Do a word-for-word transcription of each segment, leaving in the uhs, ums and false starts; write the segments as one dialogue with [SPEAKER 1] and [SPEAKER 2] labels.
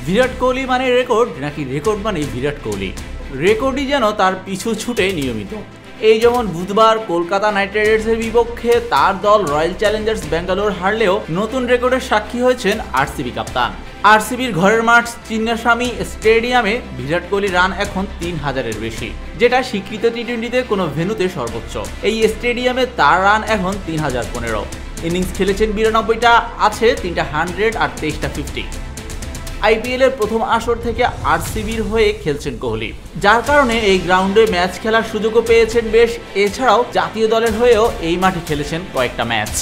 [SPEAKER 1] বিরাট কোহলি মানে রেকর্ড নাকি রেকর্ড মানে বিরাট কোহলি? রেকর্ডই যেন তার পিছু ছুটে নিয়মিত। এই যেমন বুধবার কলকাতা নাইট রাইডার্সের বিপক্ষে তার দল রয়্যাল চ্যালেঞ্জার্স ব্যাঙ্গালোর হারলেও নতুন রেকর্ডের সাক্ষী হয়েছেন আরসিবি কাপ্তান। আরসিবির ঘরের মাঠ চিন্নাস্বামী স্টেডিয়ামে বিরাট কোহলির রান এখন তিন হাজারের বেশি, যেটা স্বীকৃত টি টোয়েন্টিতে কোনো ভেন্যুতে সর্বোচ্চ। এই স্টেডিয়ামে তার রান এখন তিন হাজার পনেরো। ইনিংস খেলেছেন বিরানব্বইটা, আছে তিনটা হান্ড্রেড আর তেইশটা ফিফটি। আইপিএল এর প্রথম আসর থেকে আরসিবির হয়ে খেলছেন কোহলি, যার কারণে এই গ্রাউন্ডে ম্যাচ খেলার সুযোগও পেয়েছেন বেশ। এছাড়াও জাতীয় দলের হয়েও এই মাঠে খেলেছেন কয়েকটা ম্যাচ।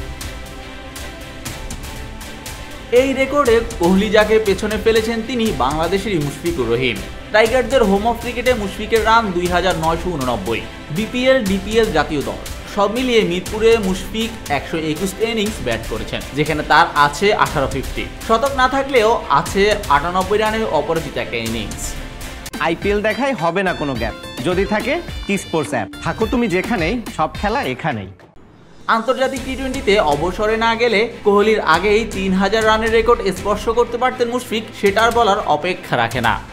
[SPEAKER 1] এই রেকর্ডে কোহলি যাকে পেছনে ফেলেছেন তিনি বাংলাদেশেরই মুশফিকুর রহিম। টাইগারদের হোম অফ ক্রিকেটে মুশফিকের রান দুই হাজার নয়শো উননব্বই। বিপিএল, ডিপিএল, জাতীয় দল সব মিলিয়ে মিরপুরে মুশফিক একশো একুশটা ইনিংস ব্যাট করেছেন, যেখানে তার আছে আঠারো ফিফটি। শতক না থাকলেও আছে আটানব্বই রানের অপরাজিত একটা ইনিংস।
[SPEAKER 2] আইপিএল দেখায় হবে না কোনো গ্যাপ, যদি থাকে টি স্পোর্টস অ্যাপ। থাকো তুমি যেখানেই, সব খেলা এখানেই।
[SPEAKER 1] আন্তর্জাতিক টি টোয়েন্টিতে অবসরে না গেলে কোহলির আগেই তিন হাজার রানের রেকর্ড স্পর্শ করতে পারতেন মুশফিক, সেটার বলার অপেক্ষা রাখে না।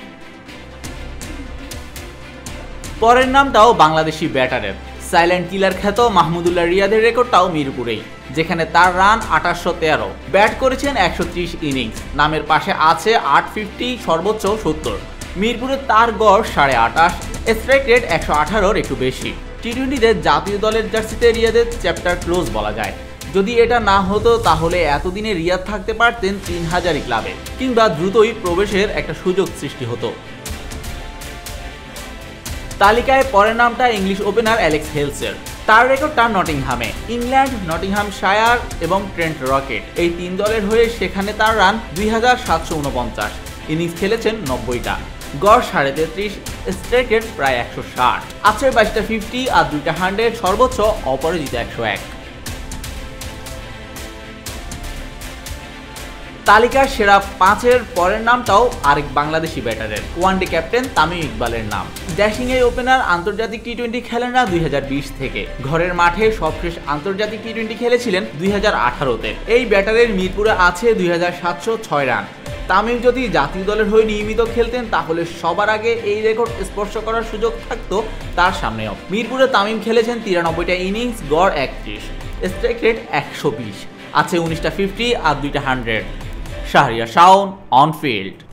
[SPEAKER 1] পরের নামটাও বাংলাদেশি ব্যাটারের। সাইলেন্ট কিলার খ্যাত মাহমুদুল্লাহ রিয়াদের রেকর্ডটাও মিরপুরেই, যেখানে তার রান আঠাশশো তেরো। ব্যাট করেছেন একশো ত্রিশ ইনিংস। নামের পাশে আছে আট ফিফটি, সর্বোচ্চ সত্তর। মিরপুরে তার গড় সাড়ে আটাশ, স্ট্রাইক রেট একশো আঠারোর একটু বেশি। টি টোয়েন্টিতে জাতীয় দলের জার্সিতে রিয়াদের চ্যাপ্টার ক্লোজ বলা যায়। যদি এটা না হতো তাহলে এতদিনে রিয়াদ থাকতে পারতেন তিন হাজারি ক্লাবে, কিংবা দ্রুতই প্রবেশের একটা সুযোগ সৃষ্টি হতো। তালিকায় পরের নামটা ইংলিশ ওপেনার অ্যালেক্স হেলসের। তার রেকর্ডটা নটিংহামে। ইংল্যান্ড, নটিংহামশায়ার এবং ট্রেন্ট রকেট এই তিন দলের হয়ে সেখানে তার রান দুই হাজার সাতশো উনপঞ্চাশ। ইনিংস খেলেছেন নব্বইটা, গড় সাড়ে তেত্রিশ, স্ট্রাইক রেট প্রায় একশো ষাট। আছে বাইশটা ফিফটি আর দুইটা হান্ড্রেড, সর্বোচ্চ অপরাজিত একশো এক। তালিকার সেরা পাঁচের পরের নামটাও আরেক বাংলাদেশি ব্যাটারের, ওয়ানডে ক্যাপ্টেন তামিম ইকবালের নাম। ড্যাশিং এই ওপেনার আন্তর্জাতিক টি টোয়েন্টি খেলেন না দুই হাজার বিশ থেকে। ঘরের মাঠে সবশেষ আন্তর্জাতিক টি টোয়েন্টি খেলেছিলেন দুই হাজার আঠারোতে। এই ব্যাটারের মিরপুরে আছে দুই হাজার সাতশো ছয় রান। তামিম যদি জাতীয় দলের হয়ে নিয়মিত খেলতেন তাহলে সবার আগে এই রেকর্ড স্পর্শ করার সুযোগ থাকতো তার সামনেও। মিরপুরে তামিম খেলেছেন তিরানব্বইটা ইনিংস, গড় একত্রিশ, স্ট্রাইক রেট একশো বিশ, আছে উনিশটা ফিফটি আর দুইটা hundred. Shahriar Shawon, on field.